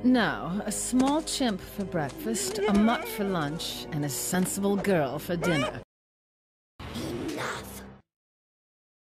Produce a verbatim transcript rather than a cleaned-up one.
No, a small chimp for breakfast, a mutt for lunch, and a sensible girl for dinner.